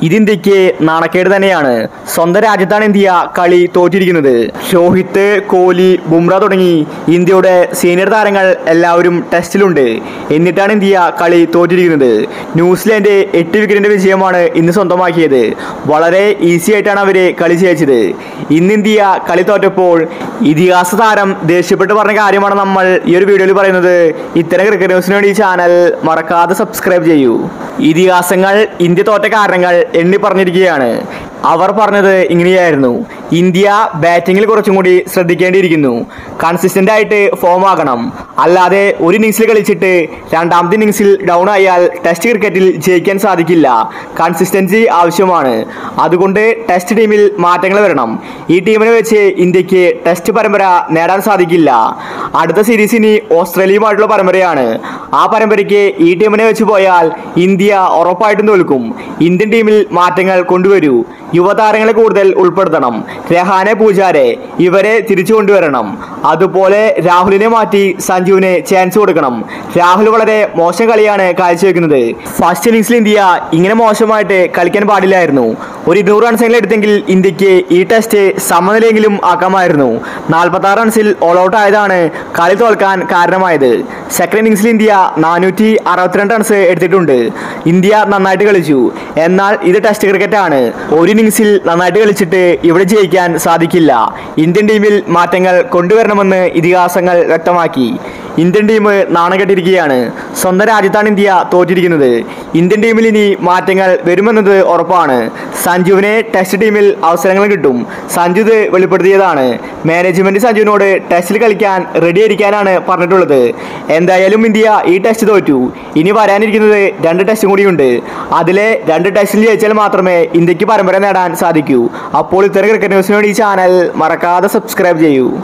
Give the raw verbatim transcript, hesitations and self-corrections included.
ഇതിന്ത്യക്ക് നാണക്കേട് തന്നെയാണ്. സ്വന്തം രാജ്യത്താണ് ഇന്ത്യ കളി തോറ്റിരിക്കുന്നത്. രോഹിത്, കോഹ്ലി, ബുംറ തുടങ്ങി ഇന്ത്യയുടെ സീനിയർ താരങ്ങൾ എല്ലാവരും ടെസ്റ്റിലുണ്ട്. എന്നിട്ടാണ് ഇന്ത്യ കളി തോറ്റിരിക്കുന്നത്. ന്യൂസിലാൻഡ് എട്ട് വിക്കറ്റിന്റെ വിജയമാണ് ഇന്ന് സ്വന്തമാക്കിയത്. വളരെ ഈസി ആയിട്ടാണ് അവർ കളി ജയിച്ചത്. ഇന്ന് ഇന്ത്യ കളി തോറ്റപ്പോൾ ഇതിഹാസ താരം ദേഷ്യപ്പെട്ട് പറഞ്ഞ കാര്യമാണ് നമ്മൾ ഈ ഒരു വീഡിയോയിൽ പറയുന്നത്. ഇത്തരം ക്രിക്കറ്റ് ന്യൂസിന് വേണ്ടി ഈ ചാനൽ മറക്കാതെ സബ്സ്ക്രൈബ് ചെയ്യൂ. ഇതിഹാസങ്ങൾ ഇന്ത്യ തോറ്റ കാരണങ്ങൾ എണ്ണി പറഞ്ഞിരിക്കുകയാണ്. അവർ പറഞ്ഞത് ഇങ്ങനെയായിരുന്നു: ഇന്ത്യ ബാറ്റിങ്ങിൽ കുറച്ചും കൂടി ശ്രദ്ധിക്കേണ്ടിയിരിക്കുന്നു. കൺസിസ്റ്റന്റ് ആയിട്ട് ഫോം ആകണം. അല്ലാതെ ഒരു ഇന്നിങ്സിൽ കളിച്ചിട്ട് രണ്ടാമത്തെ ഇന്നിങ്സിൽ ഡൗൺ ആയാൽ ടെസ്റ്റ് ക്രിക്കറ്റിൽ ജയിക്കാൻ സാധിക്കില്ല. കൺസിസ്റ്റൻസി ആവശ്യമാണ്. അതുകൊണ്ട് ടെസ്റ്റ് ടീമിൽ മാറ്റങ്ങൾ വരണം. ഈ ടീമിനെ വെച്ച് ഇന്ത്യക്ക് ടെസ്റ്റ് പരമ്പര നേടാൻ സാധിക്കില്ല. അടുത്ത സീരീസ് ഇനി ഓസ്ട്രേലിയയുമായിട്ടുള്ള പരമ്പരയാണ്. ആ പരമ്പരയ്ക്ക് ഈ ടീമിനെ വെച്ച് പോയാൽ ഇന്ത്യ ഉറപ്പായിട്ടും തോൽക്കും. ഇന്ത്യൻ ടീമിൽ മാറ്റങ്ങൾ കൊണ്ടുവരൂ. യുവതാരങ്ങളെ കൂടുതൽ ഉൾപ്പെടുത്തണം. രഹാനെ, പൂജാരെ ഇവരെ തിരിച്ചു കൊണ്ടുവരണം. അതുപോലെ രാഹുലിനെ മാറ്റി സഞ്ജുവിന് ചാൻസ് കൊടുക്കണം. രാഹുൽ വളരെ മോശം കളിയാണ് കാഴ്ചവെക്കുന്നത്. ഫസ്റ്റ് ഇന്നിങ്സിൽ ഇന്ത്യ ഇങ്ങനെ മോശമായിട്ട് കളിക്കാൻ പാടില്ലായിരുന്നു. ഒരു ഇരുന്നൂറ് റൺസെങ്കിലും എടുത്തെങ്കിൽ ഇന്ത്യക്ക് ഈ ടെസ്റ്റ് സമനിലയെങ്കിലും ആക്കാമായിരുന്നു. നാൽപ്പത്തി ആറ് റൺസിൽ ഓൾ ഔട്ട് ആയതാണ് കളി തോൽക്കാൻ കാരണമായത്. സെക്കൻഡ് ഇന്നിങ്സിൽ ഇന്ത്യ നാനൂറ്റി അറുപത്തിരണ്ട് റൺസ് എടുത്തിട്ടുണ്ട്. ഇന്ത്യ നന്നായിട്ട് കളിച്ചു. എന്നാൽ ഇത് ടെസ്റ്റ് ക്രിക്കറ്റ് ആണ്. ഒരു ഇന്നിങ്സിൽ നന്നായിട്ട് കളിച്ചിട്ട് ഇവിടെ ജയിക്കാൻ സാധിക്കില്ല. ഇന്ത്യൻ ടീമിൽ മാറ്റങ്ങൾ കൊണ്ടുവരണമെന്ന് ഇതിഹാസങ്ങൾ വ്യക്തമാക്കി. ഇന്ത്യൻ ടീം നാണം കെട്ടിരിക്കുകയാണ്. സ്വന്തം രാജ്യത്താണ് ഇന്ത്യ തോറ്റിരിക്കുന്നത്. ഇന്ത്യൻ ടീമിൽ ഇനി മാറ്റങ്ങൾ വരുമെന്നത് ഉറപ്പാണ്. സഞ്ജുവിനെ ടെസ്റ്റ് ടീമിൽ അവസരങ്ങൾ കിട്ടും. സഞ്ജു ഇത് വെളിപ്പെടുത്തിയതാണ്. മാനേജ്മെന്റ് സഞ്ജുവിനോട് ടെസ്റ്റിൽ കളിക്കാൻ റെഡി ആയിരിക്കാനാണ് പറഞ്ഞിട്ടുള്ളത്. എന്തായാലും ഇന്ത്യ ഈ ടെസ്റ്റ് തോറ്റു. ഇനി വരാനിരിക്കുന്നത് രണ്ട് ടെസ്റ്റും കൂടിയുണ്ട്. അതിലെ രണ്ട് ടെസ്റ്റിൽ ജയിച്ചാൽ മാത്രമേ ഇന്ത്യക്ക് പരമ്പര നേടാൻ സാധിക്കൂ. അപ്പോൾ ഇത്തരം ക്രിക്കറ്റ് ന്യൂസിനോട് ഈ ചാനൽ മറക്കാതെ സബ്സ്ക്രൈബ് ചെയ്യൂ.